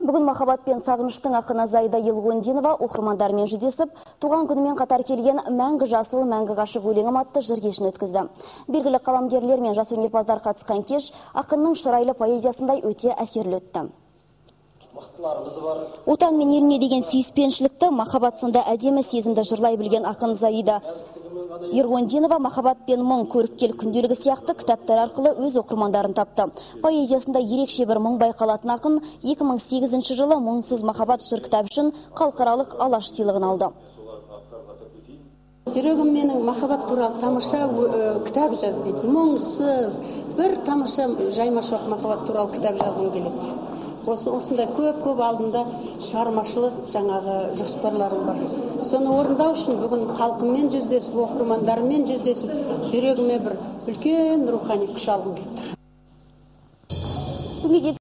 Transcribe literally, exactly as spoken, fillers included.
Бүгін махаббат пен сағыныштың ақыны Зайда Елғондинова оқырмандарымен жүздесіп, туған күнімен қатар келген «Мәңгі жасыл, мәңгі ғашық өлеңім» атты жыр кешін өткізді. Белгілі қаламгерлер мен жас өнерпаздар қатысқан кеш ақынның шырайлы поэзиясындай өте әсерлі өтті. Отан мен еліне деген сүйіспеншілікті, махаббат сынды әдемі сезімді жырлай білген ақын Зайда Елғондинова махаббат пен мұң, көріпкел күнделігі сияқты кітаптар арқылы өз оқырмандарын тапты. Поэзиясында ерекше бір мұң байқалатын ақын екі мың сегізінші жылы мұңсыз махаббат жыр кітабы үшін халықаралық Алаш сыйлығын алды. Жүрегім менің махаббат туралы тамаша кітап жаз дейді. Мұңсыз бір тамаша жаймашуақ махаббат туралы кітап жазғым келеді. Осы осындай көп-көп алдында шығармашылық жаңағы жоспарларым бар. Соны орындау үшін бүгін халқыммен жүздесіп, оқырмандарыммен жүздесіп, жүрегіме бір үлкен рухани күш алғым келді.